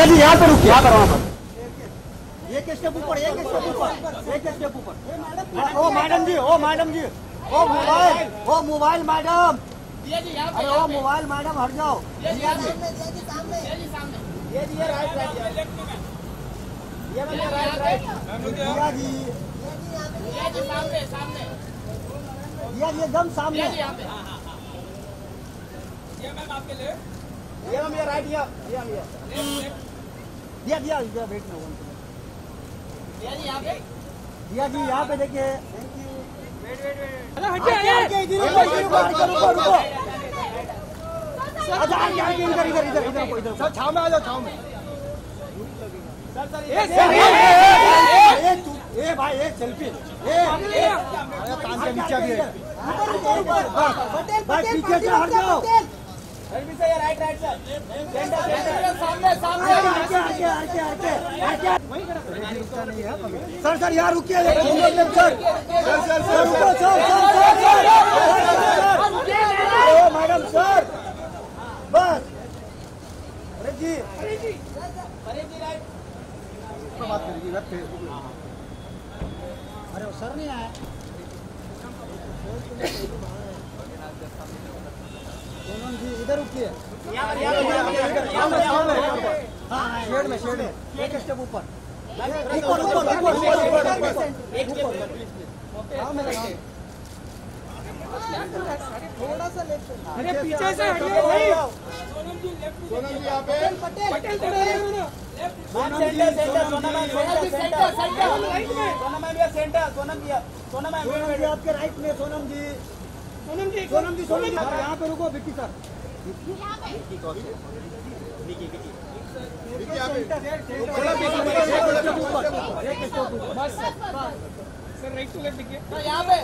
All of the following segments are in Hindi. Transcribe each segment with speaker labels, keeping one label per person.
Speaker 1: भैया जी यहाँ पे रुकिए, यहाँ पर वहाँ पर एक स्टेप ऊपर, एक स्टेप ऊपर, एक स्टेप ऊपर। ओ मैडम जी, ओ मैडम जी, ओ मोबाइल मैडम, अरे ओ मोबाइल मैडम हट जाओ। ये राइट भैया जी, भैया जी एकदम सामने। ये मैम आपके लिए, ये मैम ये राइट, दिया दिया वेट में दिया जी यहाँ पे देखिए। रुको छाव में आ जाओ, छाव में। ए भाई एक सेल्फी, कान के नीचे भी है भाई, पीछे से हट जाओ। राइट राइट सर, सर यहाँ रुकिए सर, रुको सर, मैडम सर बस। अरे जी बात करिए, अरे वो सर नहीं आया। सोनम जी इधर रुकिए, शेड में, शेड में एक स्टेप ऊपर, थोड़ा सा लेफ्ट। अरे पीछे से हटिए भाई। सोनम जी यहाँ पे, पटेल थोड़ा सोनम जी आपके राइट में, सोनम जी यहाँ पे रुको। Vicky sir, sir right to left देखिए यहाँ पे।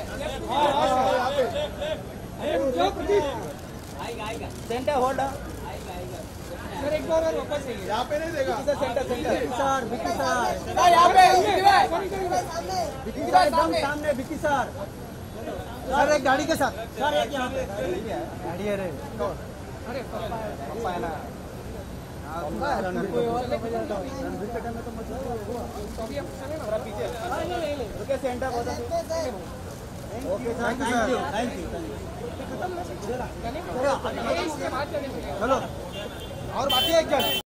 Speaker 1: सेंटर होल्ड सर, एक बार वापस आइए, यहाँ पे नहीं देगा सेंटर। सर विक्की सर यहाँ पे, विक्की सर एकदम सामने, विक्की सर एक गाड़ी के साथ सर, एक यहाँ पे गाड़ी है। अरे पापा है ना, रणबीर के टाइम में तो मतलब पीछे रुके, सेंटर बहुत ओके सर, थैंक यू। चलो और बाकी एक जन